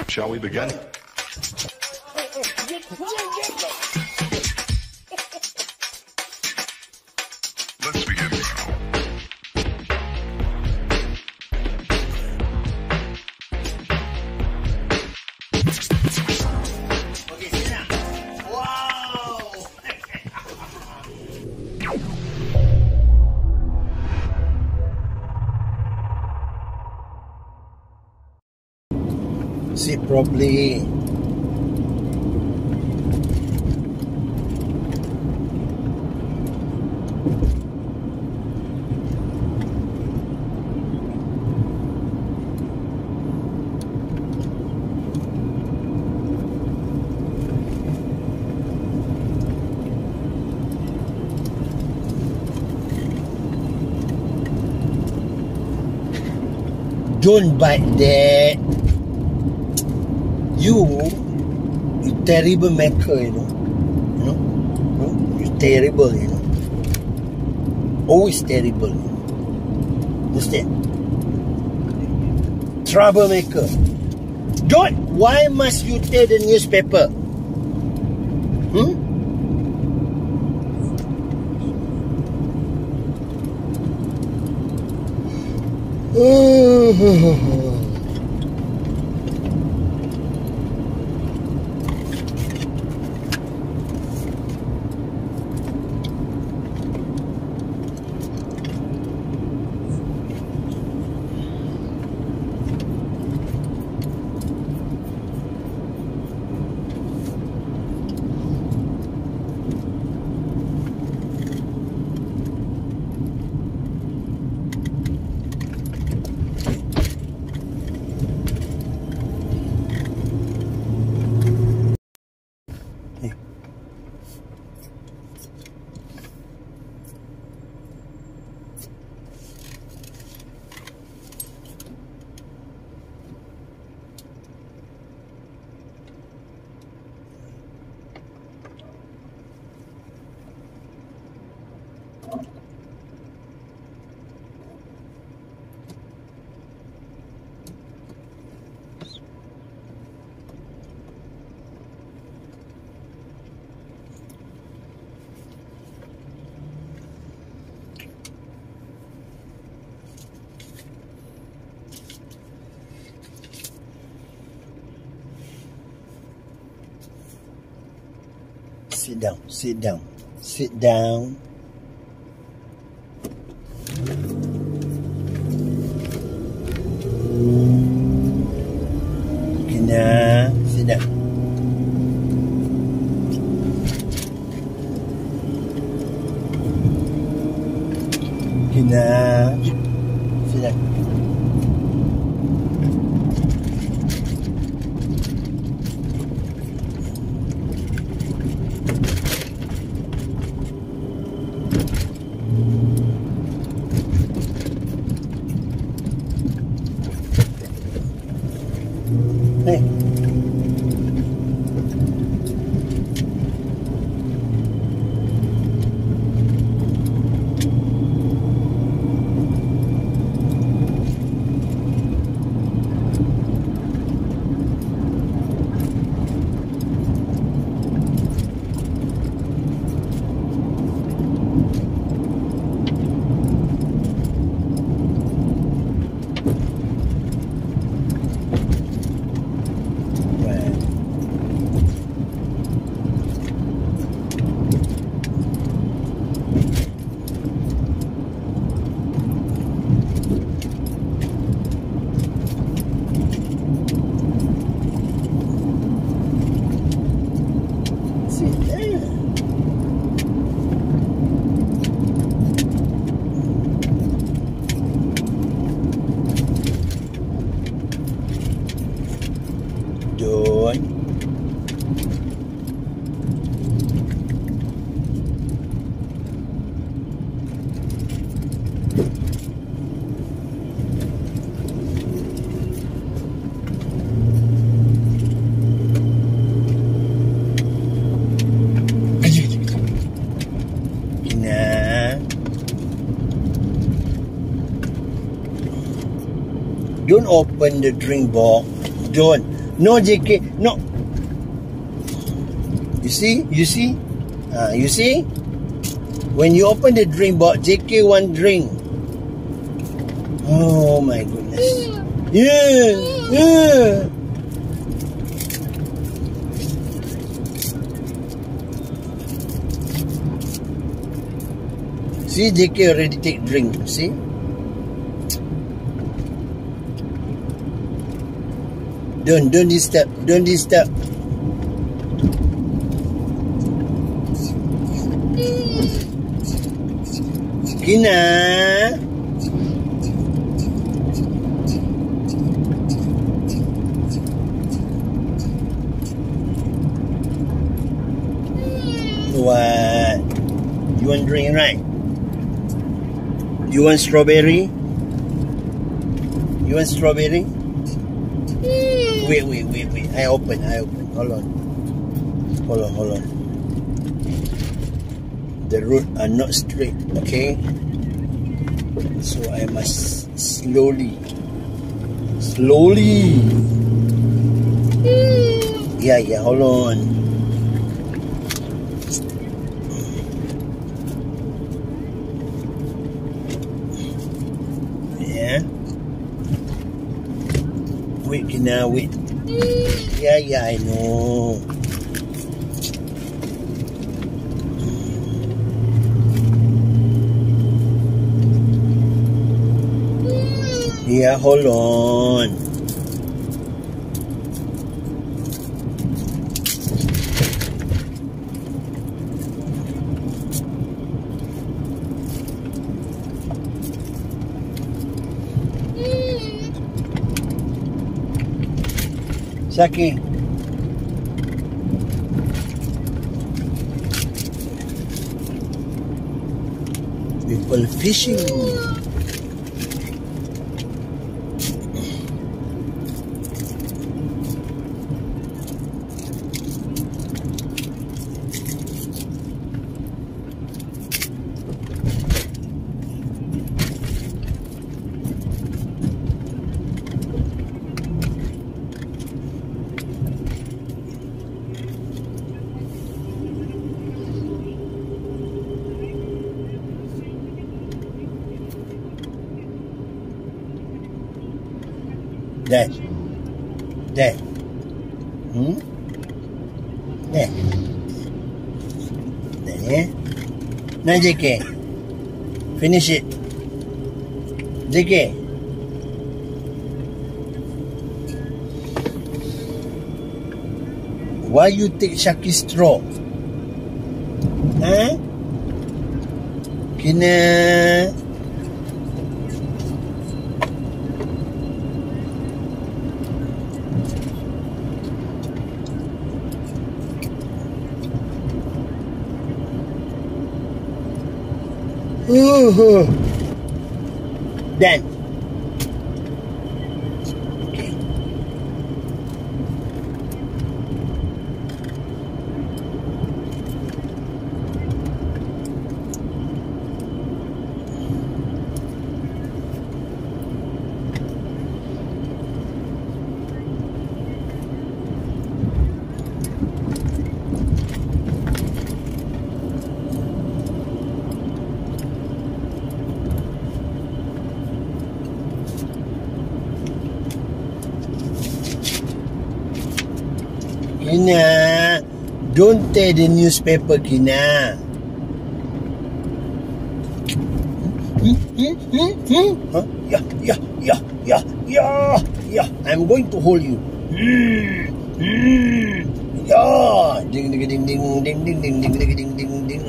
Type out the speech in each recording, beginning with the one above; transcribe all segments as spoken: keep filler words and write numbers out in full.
Shall we begin? Let's begin now. Okay, sit down. Wow! Sit properly. Don't bite that. You, you terrible maker, you know. You know? You know? You're terrible, you know. Always terrible. You know? Understand? Troublemaker. Don't. Why must you tear the newspaper? Hmm? Sit down, sit down, sit down. Shakina, sit down. Shakina, sit down. Hey. Don't open the drink box. Don't. No, J K. No. You see? You see? Uh, you see? When you open the drink box, J K one drink. Oh my goodness. Yeah. Yeah. See, J K already take drink. See? Don't, don't disturb. Don't disturb. Kina. What? You want drink, right? You want strawberry? You want strawberry? Wait, wait, wait, wait. I open, I open. Hold on. Hold on, hold on. The road are not straight, okay? So I must slowly. Slowly. Yeah, yeah, hold on. Yeah. Wait, Kina, wait. Yeah, yeah, I know. Yeah, hold on. Shaki. People fishing. Dad. Dad. Hmm? Dad. Dad, yeah? Now, J K. Finish it. J K. Why you take Shaki straw? Huh? Kina. Uh-huh. Done. Okay. Kina, don't tear the newspaper, Kina. Hmm, hmm, hmm, hmm. Huh? Yeah, yeah, yeah, yeah, yeah, yeah. I'm going to hold you. Hmm, hmm. Yeah. Ding, ding, ding, ding, ding, ding, ding, ding, ding, ding, ding, ding.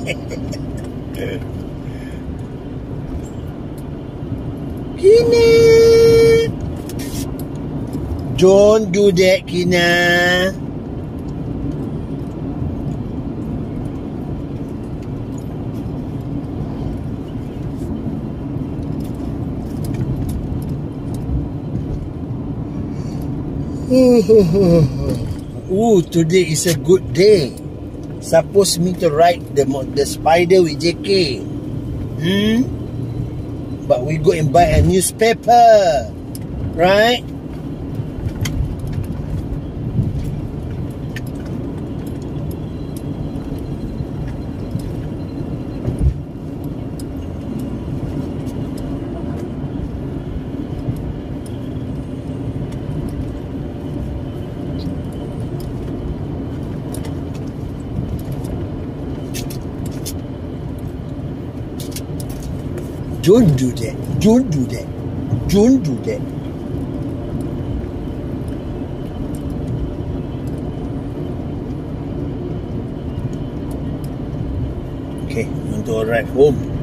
Kina, don't do that, Kina. Oh, today is a good day. Supposed me to ride the the spider with J K. Hmm? But we go and buy a newspaper, right? Don't do that. Don't do that. Don't do that. Okay, untuk ride home.